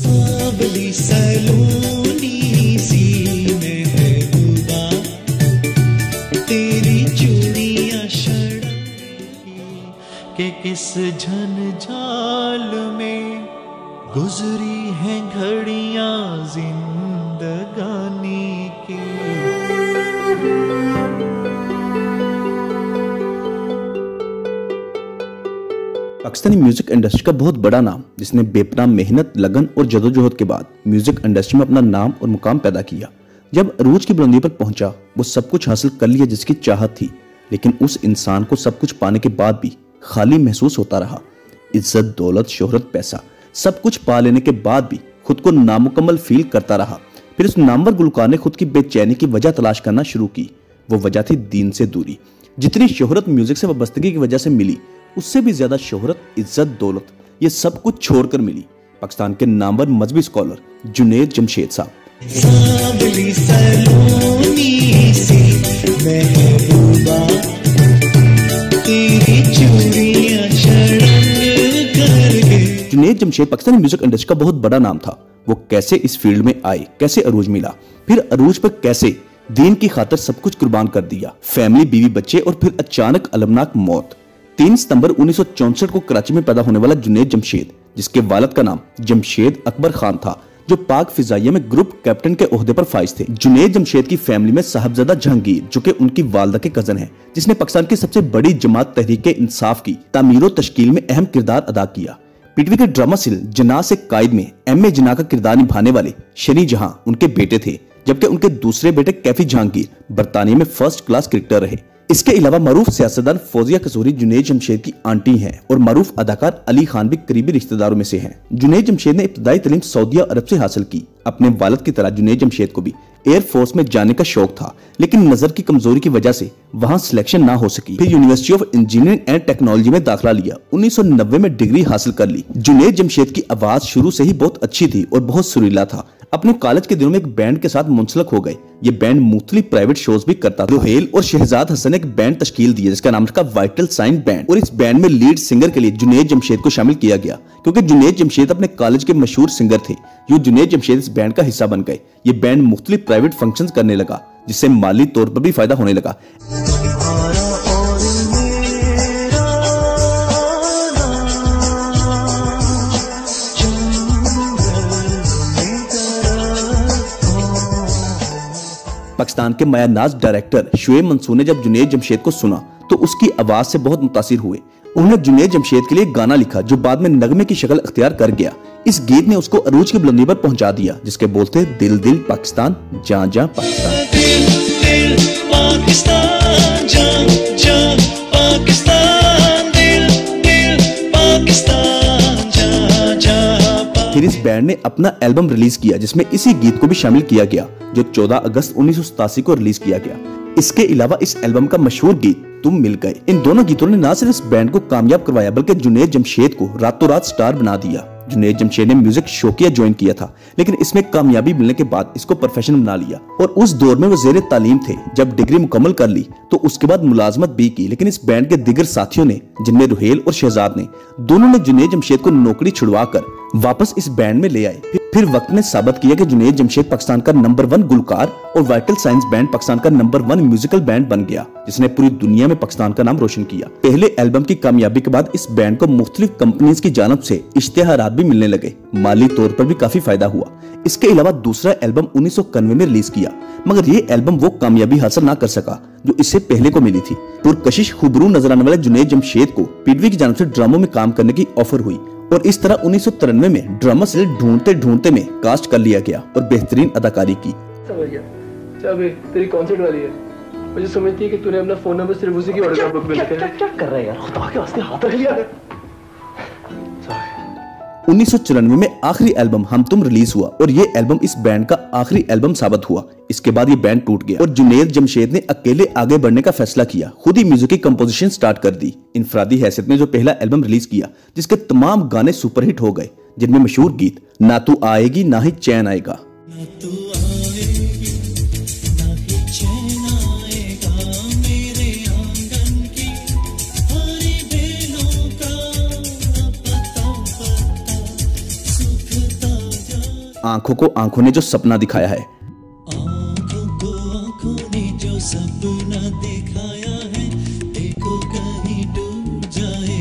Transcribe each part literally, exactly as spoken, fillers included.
सावली सलोनी सी महबूबा, तेरी चूड़ियां के किस झंझाल में गुजरी हैं घड़ियां जिंदगानी की। पाकिस्तानी म्यूजिक इंडस्ट्री का बहुत बड़ा नाम, जिसने बेपनाह मेहनत, लगन और जदोजहद के बाद म्यूजिक इंडस्ट्री में अपना नाम और मुकाम पैदा किया। जब अरूज की बुलंदी पर पहुंचा, वो सब कुछ हासिल कर लिया जिसकी चाहत थी, लेकिन उस इंसान को सब कुछ पाने के बाद भी खाली महसूस होता रहा। इज्जत, दौलत, शोहरत, पैसा, सब कुछ पा लेने के बाद भी खुद को नामुकम्मल फील करता रहा। फिर उस नामवर गुलकार ने खुद की बेचैनी की वजह तलाश करना शुरू की। वो वजह थी दीन से दूरी। जितनी शोहरत म्यूजिक से वाबस्तगी की वजह से मिली, उससे भी ज्यादा शोहरत, इज्जत, दौलत, ये सब कुछ छोड़कर मिली पाकिस्तान के नामवर मजहबी स्कॉलर जुनैद जमशेद साहब। सावली सलोनी सी महबूबा, तेरी चूड़ियां शड़क करके। जुनैद जमशेद पाकिस्तानी म्यूजिक इंडस्ट्री का बहुत बड़ा नाम था। वो कैसे इस फील्ड में आए, कैसे अरूज मिला, फिर अरूज पर कैसे दीन की खातिर सब कुछ कुर्बान कर दिया, फैमिली, बीवी, बच्चे, और फिर अचानक अलमनाक मौत। तीन सितंबर उन्नीस सौ चौसठ को कराची में पैदा होने वाला जुनैद जमशेद, जिसके वालिद का नाम जमशेद अकबर खान था, जो पाक फिजाइया में ग्रुप कैप्टन के ओहदे पर फाइज थे। जुनैद जमशेद की फैमिली में साहबजादा जहांगीर, जो कि उनकी वालदा के कजन है, जिसने पाकिस्तान की सबसे बड़ी जमात तहरीक इंसाफ की तामीर और तश्कील में अहम किरदार अदा किया। पीटीवी के ड्रामा सीरियल जना से कायद में एम ए जना का किरदार निभाने वाले शनी जहां उनके बेटे थे, जबकि उनके दूसरे बेटे कैफी जहांगीर बरतानिया में फर्स्ट क्लास क्रिकेटर रहे। इसके अलावा मारूफ सियासतदान फौजिया कसूरी जुनैद जमशेद की आंटी हैं और मारूफ अदाकार अली खान भी करीबी रिश्तेदारों में से हैं। जुनैद जमशेद ने इब्तदाई तालीम सऊदी अरब से हासिल की। अपने वालिद की तरह जुनैद जमशेद को भी एयरफोर्स में जाने का शौक था, लेकिन नजर की कमजोरी की वजह से वहां सिलेक्शन ना हो सकी। फिर university of engineering and technology में दाखिला लिया। उन्नीस सौ नब्बे में डिग्री हासिल कर ली। जुनैद जमशेद की आवाज शुरू से ही बहुत अच्छी थी और बहुत सुरीला था। अपने कॉलेज के दिनों में एक बैंड के साथ मुंसलिक हो गए। ये बैंड मुख्तलिफ प्राइवेट शोज भी करता था। रुहेल और शहजाद हसन ने एक बैंड तश्कील दी जिसका नाम था वाइटल साइन बैंड, और इस बैंड में लीड सिंगर के लिए जुनैद जमशेद को शामिल किया गया, क्योंकि जुनैद जमशेद अपने कॉलेज के मशहूर सिंगर थे। यूं जुनैद जमशेद इस बैंड का हिस्सा बन गए। ये बैंड मुख्तलिफ प्राइवेट फंक्शंस करने लगा, जिससे माली तौर पर भी फायदा होने लगा। पाकिस्तान के मायानाज डायरेक्टर शुएब मंसूर ने जब जुनैद जमशेद को सुना तो उसकी आवाज से बहुत मुतासिर हुए। उन्होंने जुनैद जमशेद के लिए गाना लिखा जो बाद में नगमे की शक्ल अख्तियार कर गया। इस गीत ने उसको अरूज की बुलंदी पर पहुंचा दिया, जिसके बोल थे दिल दिल पाकिस्तान, जां जां पाकिस्तान। दिल दिल पाकिस्तान, जां जां पाकिस्तान, दिल दिल पाकिस्तान, जां जां। फिर इस बैंड ने अपना एल्बम रिलीज किया, जिसमें इसी गीत को भी शामिल किया गया, जो चौदह अगस्त उन्नीस सौ सतासी को रिलीज किया गया। इसके अलावा इस एल्बम का मशहूर गीत तुम मिल गए। इन दोनों गीतों ने न सिर्फ इस बैंड को कामयाब करवाया, बल्कि जुनैद जमशेद को रातों रात स्टार बना दिया। जुनैद जमशेद ने म्यूजिक शौकिया ज्वाइन किया था, लेकिन इसमें कामयाबी मिलने के बाद इसको प्रोफेशन बना लिया। और उस दौर में वो ज़ेरे तालीम थे। जब डिग्री मुकम्मल कर ली तो उसके बाद मुलाजमत भी की, लेकिन इस बैंड के दिगर साथियों ने, जिनमें रुहेल और शहजाद ने, दोनों ने जुनैद जमशेद को नौकरी छुड़वा कर वापस इस बैंड में ले आए। फिर वक्त ने साबित किया कि जुनैद जमशेद पाकिस्तान का नंबर वन गुलकार और वाइटल साइंस बैंड पाकिस्तान का नंबर वन म्यूजिकल बैंड बन गया, जिसने पूरी दुनिया में पाकिस्तान का नाम रोशन किया। पहले एल्बम की कामयाबी के बाद इस बैंड को मुख्तलिफ कंपनीज की जानब से इश्तेहारात भी मिलने लगे। माली तौर पर भी काफी फायदा हुआ। इसके अलावा दूसरा एल्बम उन्नीस सौ इक्यानवे में रिलीज किया, मगर ये एल्बम वो कामयाबी हासिल ना कर सका जो इससे पहले को मिली थी। पुरकशिश खुबरू नजर आने वाले जुनैद जमशेद को पीटीवी की जानब से ड्रामों में काम करने की ऑफर हुई, और इस तरह उन्नीस सौ तिरानवे में ड्रामा से ढूंढते ढूंढते में कास्ट कर लिया गया और बेहतरीन अदाकारी की। समझ गया। चल तेरी कॉन्सर्ट वाली है, मुझे समझती है कि तूने अपना फोन नंबर सिर्फ उसी की ऑटोग्राफ बुक में लिखा है। क्या कर रहा है यार, खुदा के वास्ते हाथ रख लिया। उन्नीस सौ चौरानवे में आखिरी एल्बम हम तुम रिलीज हुआ, और ये एल्बम इस बैंड का आखिरी एल्बम साबित हुआ। इसके बाद ये बैंड टूट गया और जुनैद जमशेद ने अकेले आगे बढ़ने का फैसला किया। खुद ही म्यूजिक की कंपोजिशन स्टार्ट कर दी। इनफरादी हैसियत में जो पहला एल्बम रिलीज किया, जिसके तमाम गाने सुपरहिट हो गए, जिनमें मशहूर गीत ना तू आएगी ना ही चैन आएगा, आंखों को आंखों ने जो सपना दिखाया है, आंखों को आंखों ने जो सपना दिखाया है, देखो कहीं डूब जाए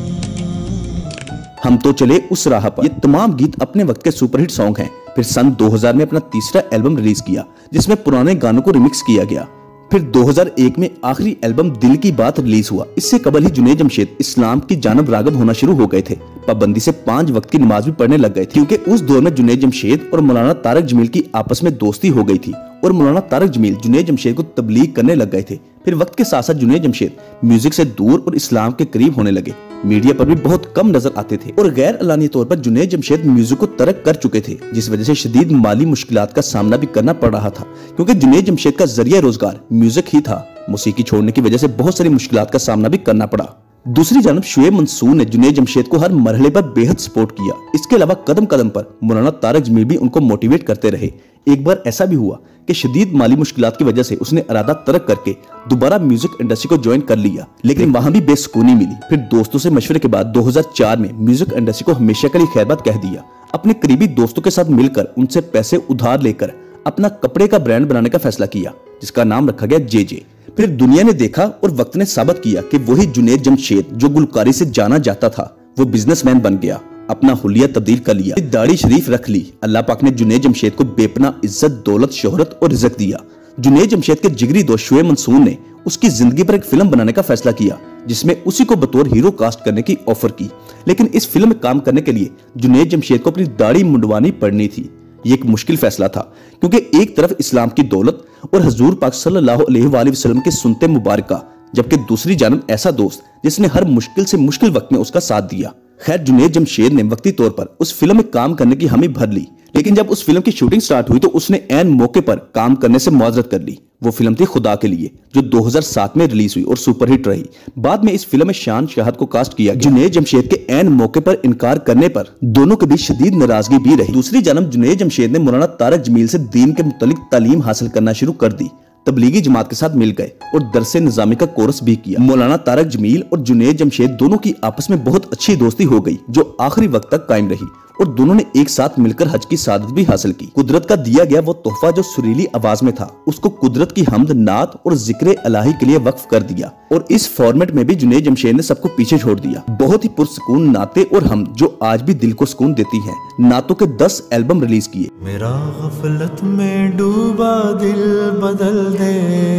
ना। हम तो चले उस राह पर, ये तमाम गीत अपने वक्त के सुपरहिट सॉन्ग हैं। फिर सन दो हज़ार में अपना तीसरा एल्बम रिलीज किया जिसमें पुराने गानों को रिमिक्स किया गया। फिर दो हज़ार एक में आखिरी एल्बम दिल की बात रिलीज हुआ। इससे कबल ही जुनैद जमशेद इस्लाम की जानब राग़ब होना शुरू हो गए थे। पाबंदी से पांच वक्त की नमाज भी पढ़ने लग गए थे, क्योंकि उस दौर में जुनैद जमशेद और मौलाना तारक जमील की आपस में दोस्ती हो गई थी और मौलाना तारक जमील जुनैद जमशेद को तबलीग करने लग गए थे। फिर वक्त के साथ साथ जुनैद जमशेद म्यूजिक से दूर और इस्लाम के करीब होने लगे। मीडिया पर भी बहुत कम नजर आते थे और गैर अलानी तौर पर जुनैद जमशेद म्यूजिक को तर्क कर चुके थे, जिस वजह से शदीद माली मुश्किलात का सामना भी करना पड़ रहा था, क्योंकि जुनैद जमशेद का जरिया रोजगार म्यूजिक ही था। मौसीकी छोड़ने की वजह से बहुत सारी मुश्किलात का सामना भी करना पड़ा। दूसरी जानब शुएब मंसूर ने जुनैद जमशेद को हर मरहले पर बेहद सपोर्ट किया। इसके अलावा कदम कदम पर मौलाना तारक जमील भी उनको मोटिवेट करते रहे। एक बार ऐसा भी हुआ कि शदीद माली मुश्किलात की वजह से उसने इरादा तर्क करके दोबारा म्यूजिक इंडस्ट्री को ज्वाइन कर लिया, लेकिन वहां भी बेसुकूनी मिली। फिर दोस्तों से मशवरे के बाद दो हज़ार चार में म्यूजिक इंडस्ट्री को हमेशा के लिए खैरबाद कह दिया। अपने करीबी दोस्तों के साथ मिलकर उनसे पैसे उधार लेकर अपना कपड़े का ब्रांड बनाने का फैसला किया, जिसका नाम रखा गया जे जे। फिर दुनिया ने देखा और वक्त ने साबित किया कि वही जुनैद जमशेद जो गुलकारी से जाना जाता था वो बिजनेसमैन बन गया, अपना हुलिया तब्दील कर लिया, दाढ़ी शरीफ रख ली। अल्लाह पाक ने जुनैद जमशेद को बेपना इज्जत, दौलत, शोहरत और रिज़्क दिया। जुनैद जमशेद के जिगरी दोस्त शुएब मंसूर ने उसकी जिंदगी पर एक फिल्म बनाने का फैसला किया, जिसमें उसी को बतौर हीरो कास्ट करने की ऑफर की। लेकिन इस फिल्म में काम करने के लिए जुनैद जमशेद को अपनी दाढ़ी मुंडवानी पड़नी थी। ये एक मुश्किल फैसला था, क्योंकि एक तरफ इस्लाम की दौलत और हजूर पाक सल्लल्लाहु अलैहि वसल्लम के सुन्नते मुबारका, जबकि दूसरी जानब ऐसा दोस्त जिसने हर मुश्किल से मुश्किल वक्त में उसका साथ दिया। खैर, जुनैद जमशेद ने वक्ती तौर पर उस फिल्म में काम करने की हामी भर ली, लेकिन जब उस फिल्म की शूटिंग स्टार्ट हुई तो उसने ऐन मौके पर काम करने से मुआवजत कर ली। वो फिल्म थी खुदा के लिए, जो दो हज़ार सात में रिलीज हुई और सुपरहिट रही। बाद में इस फिल्म में शान शहाद को कास्ट किया। जुनैद जमशेद के ऐन मौके पर इनकार करने पर दोनों के बीच शदीद नाराजगी भी रही। दूसरी जानब जुनैद जमशेद ने मौलाना तारक जमील से दीन के मुतालिक तालीम हासिल करना शुरू कर दी। तबलीगी जमात के साथ मिल गए और दरसे निजामी का कोर्स भी किया। मौलाना तारक जमील और जुनैद जमशेद दोनों की आपस में बहुत अच्छी दोस्ती हो गई, जो आखिरी वक्त तक कायम रही और दोनों ने एक साथ मिलकर हज की सादत भी हासिल की। कुदरत का दिया गया वो तोहफा जो सुरीली आवाज में था, उसको कुदरत की हमद, नात और जिक्र इलाही के लिए वक्फ कर दिया और इस फॉर्मेट में भी जुनैद जमशेद ने सबको पीछे छोड़ दिया। बहुत ही पुरसुकून नाते और हम जो आज भी दिल को सुकून देती हैं। नातों के दस एल्बम रिलीज किए। मेरा गफलत में डूबा दिल बदल दे,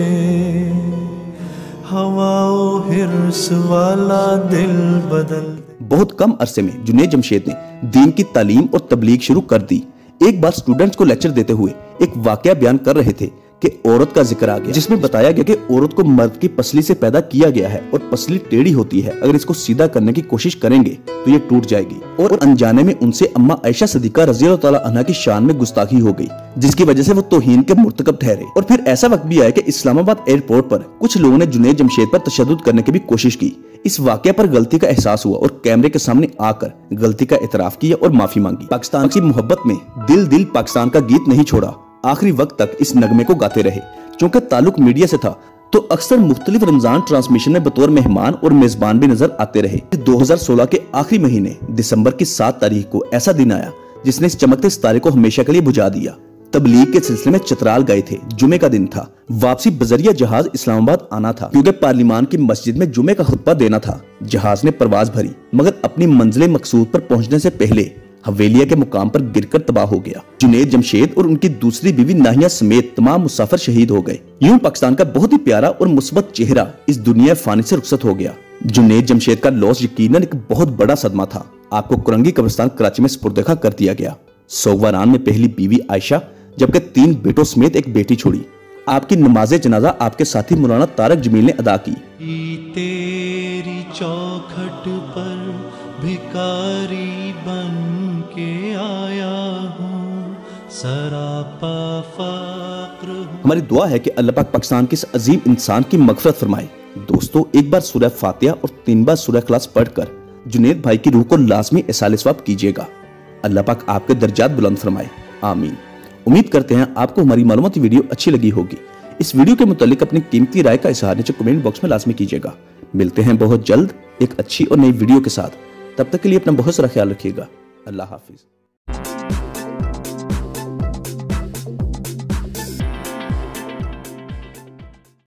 हवाओ हिर्स वाला दिल बदल। बहुत कम अरसे में जुनैद जमशेद ने दीन की तालीम और तबलीग शुरू कर दी। एक बार स्टूडेंट्स को लेक्चर देते हुए एक वाकया बयान कर रहे थे कि औरत का जिक्र आ गया, जिसमें बताया गया कि औरत को मर्द की पसली से पैदा किया गया है और पसली टेढ़ी होती है। अगर इसको सीधा करने की कोशिश करेंगे तो ये टूट जाएगी। और अनजाने में उनसे अम्मा आयशा सदीका रज़ियल्लाहु तआला अन्हा की शान में गुस्ताखी हो गई, जिसकी वजह से वो तौहीन के मुर्तकब ठहरे। और फिर ऐसा वक्त भी आया कि इस्लामाबाद एयरपोर्ट पर कुछ लोगों ने जुनैद जमशेद पर तशद्दुद करने की भी कोशिश की। इस वाकया पर गलती का एहसास हुआ और कैमरे के सामने आकर गलती का इतराफ किया और माफी मांगी। पाकिस्तान की मोहब्बत में दिल दिल पाकिस्तान का गीत नहीं छोड़ा, आखिरी वक्त तक इस नगमे को गाते रहे। क्योंकि ताल्लुक मीडिया से था तो अक्सर मुख्तलिफ रमजान ट्रांसमिशन में बतौर मेहमान और मेजबान भी नजर आते रहे। दो हज़ार सोलह के आखिरी महीने दिसंबर की सात तारीख को ऐसा दिन आया जिसने इस चमकते सितारे को हमेशा के लिए बुझा दिया। तबलीग के सिलसिले में चतराल गए थे। जुमे का दिन था। वापसी बजरिया जहाज इस्लामाबाद आना था, क्योंकि पार्लिमान की मस्जिद में जुमे का खुतबा देना था। जहाज ने परवाज भरी, मगर अपनी मंजिल मकसूद पर पहुंचने से पहले हवेलिया के मुकाम पर गिरकर तबाह हो गया। जुनैद जमशेद और उनकी दूसरी बीवी नाहिया समेत तमाम मुसाफिर शहीद हो गए। यूं पाकिस्तान का बहुत ही प्यारा और मुस्बत चेहरा इस दुनिया फानी से रुखसत हो गया। जुनैद जमशेद का लॉस यकीनन एक बहुत बड़ा सदमा था। आपको कुरंगी कब्रिस्तान कराची में सुपुर्द-ए-खाक कर दिया गया। सोगवारान में पहली बीवी आयशा, जबकि तीन बेटों समेत एक बेटी छोड़ी। आपकी नमाज़े जनाजा आपके साथी मौलाना तारक जमील ने अदा की। तेरी चौखट पर भिखारी बन के आया हूँ, सरापा फक्र हूँ। हमारी दुआ है कि अल्लाह पाक पाकिस्तान के इस अजीम इंसान की मगफरत फरमाए। दोस्तों, एक बार सूरह फातिहा और तीन बार सूरह इखलास पढ़कर जुनैद भाई की रूह को लाजमी इसाले सवाब कीजिएगा। अल्लाह पाक आपके दर्जात बुलंद फरमाए, आमीन। उम्मीद करते हैं आपको हमारी मालूमाती वीडियो अच्छी लगी होगी। इस वीडियो के मुतालिक अपनी कीमती राय का इजहार नीचे कमेंट बॉक्स में लाजमी कीजिएगा। मिलते हैं बहुत जल्द एक अच्छी और नई वीडियो के साथ। तब तक के लिए अपना बहुत सारा ख्याल रखिएगा। अल्लाह हाफिज।